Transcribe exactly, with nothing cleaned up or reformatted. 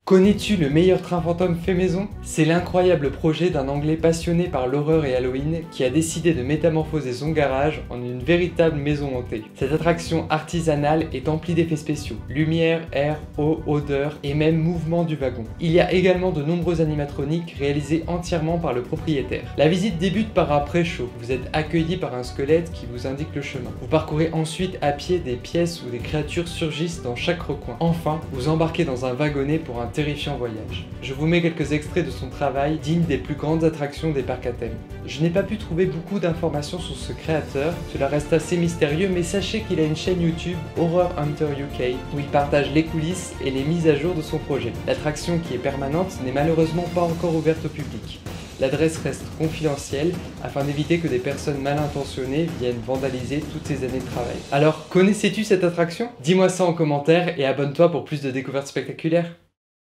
Connais-tu le meilleur train fantôme fait maison? C'est l'incroyable projet d'un Anglais passionné par l'horreur et Halloween qui a décidé de métamorphoser son garage en une véritable maison hantée. Cette attraction artisanale est emplie d'effets spéciaux, lumière, air, eau, odeur et même mouvement du wagon. Il y a également de nombreux animatroniques réalisés entièrement par le propriétaire. La visite débute par un pré-show. Vous êtes accueilli par un squelette qui vous indique le chemin. Vous parcourez ensuite à pied des pièces où des créatures surgissent dans chaque recoin. Enfin, vous embarquez dans un wagonnet pour un terrifiant voyage. Je vous mets quelques extraits de son travail, digne des plus grandes attractions des parcs à thème. Je n'ai pas pu trouver beaucoup d'informations sur ce créateur, cela reste assez mystérieux, mais sachez qu'il a une chaîne YouTube, Horror Hunter U K, où il partage les coulisses et les mises à jour de son projet. L'attraction, qui est permanente, n'est malheureusement pas encore ouverte au public. L'adresse reste confidentielle afin d'éviter que des personnes mal intentionnées viennent vandaliser toutes ces années de travail. Alors, connaissais-tu cette attraction? Dis-moi ça en commentaire et abonne-toi pour plus de découvertes spectaculaires.